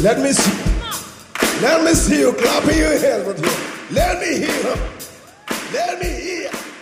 Let me see. Let me see you clapping your hands with you. Let me hear. Let me hear.